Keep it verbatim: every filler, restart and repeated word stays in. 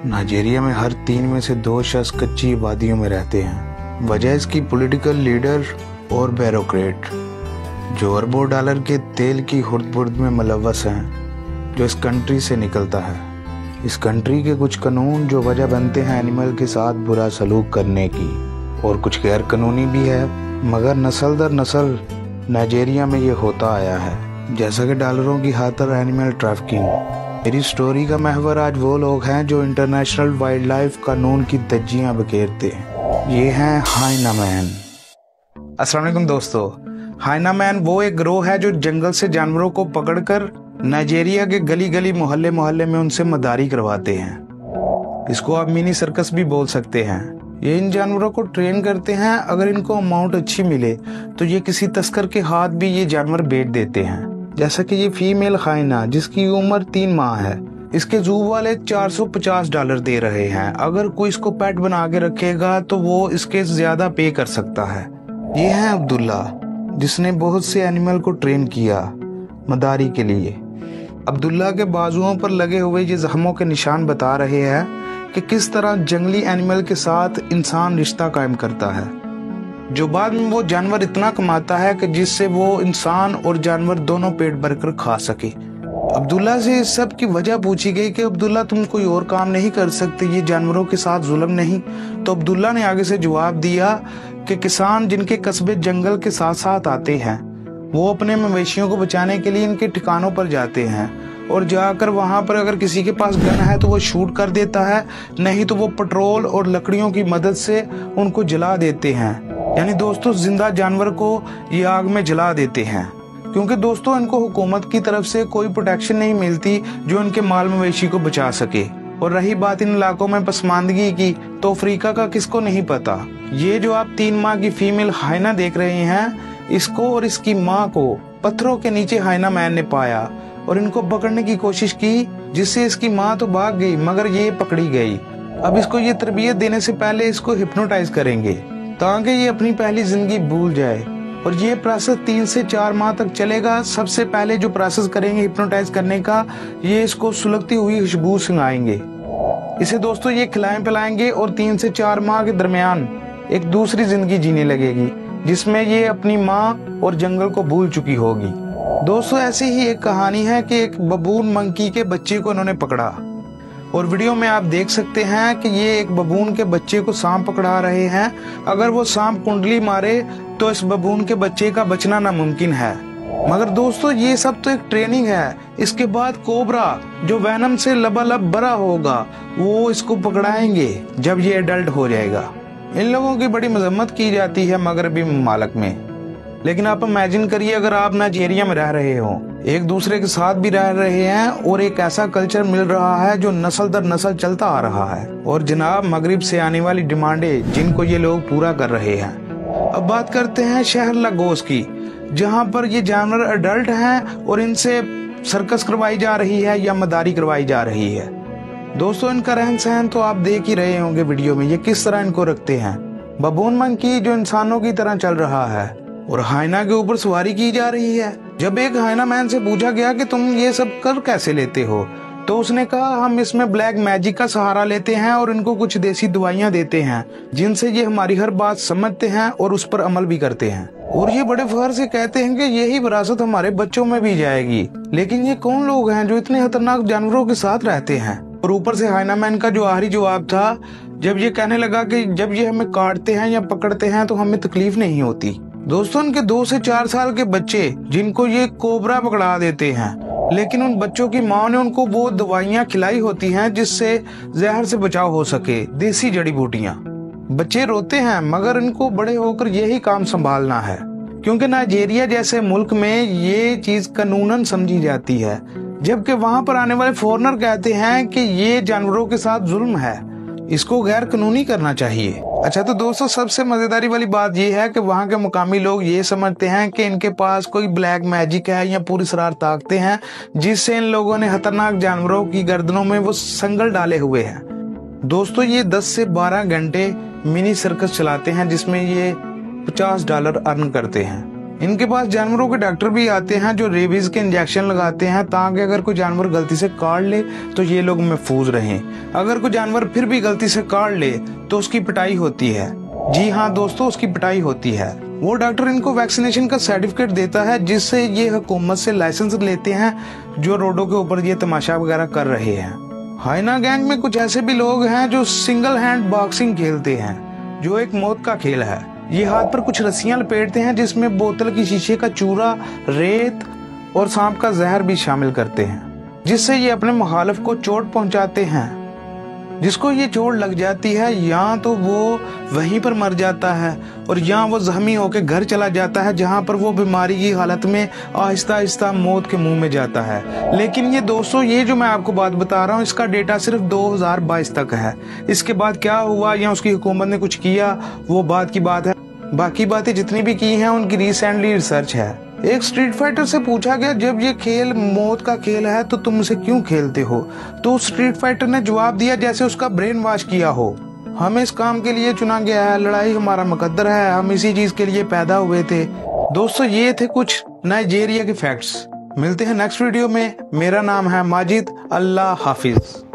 Nigeria में हर तीन में से दो शख्स कच्ची आबादियों में रहते हैं। वजह इसकी पॉलिटिकल लीडर और ब्यूरोक्रेट जो अरबों डॉलर के तेल की हुर्द-बुर्द में मुलव्वस हैं, जो इस कंट्री से निकलता है। इस कंट्री के कुछ कानून जो वजह बनते हैं एनिमल के साथ बुरा सलूक करने की, और कुछ गैर कानूनी भी है, मगर नस्ल दर नस्ल नाइजीरिया में ये होता आया है। जैसा कि डॉलरों की खातिर एनिमल ट्रैफिकिंग। मेरी स्टोरी का महवर आज वो लोग हैं जो इंटरनेशनल वाइल्ड लाइफ कानून की धज्जियां बखेरते हैं। ये हैं हाइना मैन। अस्सलाम वालेकुम दोस्तों, हाइना मैन वो एक गिरोह है जो जंगल से जानवरों को पकड़कर नाइजीरिया के गली गली मोहल्ले मोहल्ले में उनसे मदारी करवाते हैं। इसको आप मिनी सर्कस भी बोल सकते हैं। ये इन जानवरों को ट्रेन करते हैं। अगर इनको अमाउंट अच्छी मिले तो ये किसी तस्कर के हाथ भी ये जानवर बेच देते हैं। जैसा कि ये फीमेल हाइना जिसकी उम्र तीन माह है, इसके जू वाले चार सौ पचास डॉलर दे रहे हैं। अगर कोई इसको पेट बना के रखेगा तो वो इसके ज्यादा पे कर सकता है। ये है अब्दुल्ला, जिसने बहुत से एनिमल को ट्रेन किया मदारी के लिए। अब्दुल्ला के बाजुओं पर लगे हुए ये जख्मों के निशान बता रहे हैं कि किस तरह जंगली एनिमल के साथ इंसान रिश्ता कायम करता है, जो बाद में वो जानवर इतना कमाता है कि जिससे वो इंसान और जानवर दोनों पेट भरकर खा सके। अब्दुल्ला से इस सब की वजह पूछी गई कि अब्दुल्ला तुम कोई और काम नहीं कर सकते, ये जानवरों के साथ जुल्म नहीं? तो अब्दुल्ला ने आगे से जवाब दिया कि किसान जिनके कस्बे जंगल के साथ साथ आते हैं, वो अपने मवेशियों को बचाने के लिए इनके ठिकानों पर जाते हैं, और जाकर वहां पर अगर किसी के पास गन है तो वो शूट कर देता है, नहीं तो वो पेट्रोल और लकड़ियों की मदद से उनको जला देते हैं। यानी दोस्तों जिंदा जानवर को ये आग में जला देते हैं, क्योंकि दोस्तों इनको हुकूमत की तरफ से कोई प्रोटेक्शन नहीं मिलती जो इनके माल मवेशी को बचा सके। और रही बात इन इलाकों में पसमानदगी की, तो अफ्रीका का किसको नहीं पता। ये जो आप तीन माह की फीमेल हाइना देख रहे हैं, इसको और इसकी माँ को पत्थरों के नीचे हाइना मैन ने पाया और इनको पकड़ने की कोशिश की, जिससे इसकी माँ तो भाग गई मगर ये पकड़ी गई। अब इसको ये तरबियत देने से पहले इसको हिप्नोटाइज करेंगे ताकि ये अपनी पहली जिंदगी भूल जाए, और ये प्रोसेस तीन से चार माह तक चलेगा। सबसे पहले जो प्रोसेस करेंगे हिप्नोटाइज करने का, ये इसको सुलगती हुई खुशबू सिंगाएंगे। इसे दोस्तों ये खिलाएं पिलाएंगे और तीन से चार माह के दरमियान एक दूसरी जिंदगी जीने लगेगी, जिसमें ये अपनी माँ और जंगल को भूल चुकी होगी। दोस्तों ऐसी ही एक कहानी है कि एक बबून मंकी के बच्चे को इन्होंने पकड़ा, और वीडियो में आप देख सकते हैं कि ये एक बबून के बच्चे को सांप पकड़ा रहे हैं। अगर वो सांप कुंडली मारे तो इस बबून के बच्चे का बचना नामुमकिन है। मगर दोस्तों ये सब तो एक ट्रेनिंग है। इसके बाद कोबरा जो वैनम से लबालब बड़ा होगा, वो इसको पकड़ाएंगे जब ये एडल्ट हो जाएगा। इन लोगों की बड़ी मजम्मत की जाती है मगरबी ममालिक में, लेकिन आप इमेजिन करिए अगर आप नाइजीरिया में रह रहे हो, एक दूसरे के साथ भी रह रहे हैं, और एक ऐसा कल्चर मिल रहा है जो नस्ल दर नस्ल चलता आ रहा है, और जनाब मगरिब से आने वाली डिमांडें जिनको ये लोग पूरा कर रहे हैं। अब बात करते हैं शहर लागोस की, जहाँ पर ये जानवर अडल्ट हैं और इनसे सर्कस करवाई जा रही है या मदारी करवाई जा रही है। दोस्तों इनका रहन सहन तो आप देख ही रहे होंगे वीडियो में, ये किस तरह इनको रखते हैं। बबून मंकी जो इंसानों की तरह चल रहा है और हाइना के ऊपर सवारी की जा रही है। जब एक हाइना मैन से पूछा गया कि तुम ये सब कर कैसे लेते हो, तो उसने कहा हम इसमें ब्लैक मैजिक का सहारा लेते हैं और इनको कुछ देसी दवाइयां देते हैं, जिनसे ये हमारी हर बात समझते हैं और उस पर अमल भी करते हैं। और ये बड़े फख्र से कहते हैं कि यही विरासत हमारे बच्चों में भी जाएगी। लेकिन ये कौन लोग हैं जो इतने खतरनाक जानवरों के साथ रहते हैं? और ऊपर से हाइना मैन का जो आखिरी जवाब था, जब ये कहने लगा कि जब ये हमें काटते हैं या पकड़ते हैं तो हमें तकलीफ नहीं होती। दोस्तों इनके दो से चार साल के बच्चे जिनको ये कोबरा पकड़ा देते हैं, लेकिन उन बच्चों की माँ ने उनको वो दवाइयाँ खिलाई होती हैं जिससे जहर से बचाव हो सके, देसी जड़ी बूटियाँ। बच्चे रोते हैं मगर इनको बड़े होकर यही काम संभालना है, क्योंकि नाइजीरिया जैसे मुल्क में ये चीज कानूनन समझी जाती है, जबकि वहाँ पर आने वाले फॉरेनर कहते हैं कि ये जानवरों के साथ जुल्म है, इसको गैर कानूनी करना चाहिए। अच्छा तो दोस्तों सबसे मजेदारी वाली बात यह है कि वहाँ के मुकामी लोग ये समझते हैं कि इनके पास कोई ब्लैक मैजिक है या पूरी सरार ताकतें हैं, जिससे इन लोगों ने खतरनाक जानवरों की गर्दनों में वो संगल डाले हुए हैं। दोस्तों ये दस से बारह घंटे मिनी सर्कस चलाते हैं, जिसमें ये पचास डॉलर अर्न करते हैं। इनके पास जानवरों के डॉक्टर भी आते हैं जो रेबीज के इंजेक्शन लगाते हैं ताकि अगर कोई जानवर गलती से काट ले तो ये लोग महफूज रहें। अगर कोई जानवर फिर भी गलती से काट ले तो उसकी पिटाई होती है। जी हाँ दोस्तों, उसकी पिटाई होती है। वो डॉक्टर इनको वैक्सीनेशन का सर्टिफिकेट देता है जिससे ये हुकूमत से लाइसेंस लेते हैं जो रोडों के ऊपर ये तमाशा वगैरह कर रहे हैं। हाइना गैंग में कुछ ऐसे भी लोग हैं जो सिंगल हैंड बॉक्सिंग खेलते हैं जो एक मौत का खेल है। ये हाथ पर कुछ रस्सियां लपेटते हैं जिसमें बोतल की शीशे का चूरा, रेत और सांप का जहर भी शामिल करते हैं जिससे ये अपने मुखालिफ को चोट पहुंचाते हैं। जिसको ये चोट लग जाती है या तो वो वहीं पर मर जाता है और या वो जख्मी होकर घर चला जाता है जहां पर वो बीमारी की हालत में आहिस्ता आहिस्ता मौत के मुंह में जाता है। लेकिन ये दोस्तों, ये जो मैं आपको बात बता रहा हूँ इसका डेटा सिर्फ दो हज़ार बाईस तक है। इसके बाद क्या हुआ या उसकी हुकूमत ने कुछ किया वो बात की बात है। बाकी बातें जितनी भी की हैं उनकी रिसेंटली रिसर्च है। एक स्ट्रीट फाइटर से पूछा गया, जब ये खेल मौत का खेल है तो तुम इसे क्यों खेलते हो? तो स्ट्रीट फाइटर ने जवाब दिया जैसे उसका ब्रेन वॉश किया हो। हमें इस काम के लिए चुना गया है, लड़ाई हमारा मुकद्दर है, हम इसी चीज के लिए पैदा हुए थे। दोस्तों, ये थे कुछ नाइजीरिया के फैक्ट्स। मिलते हैं नेक्स्ट वीडियो में। मेरा नाम है माजिद। अल्लाह हाफिज।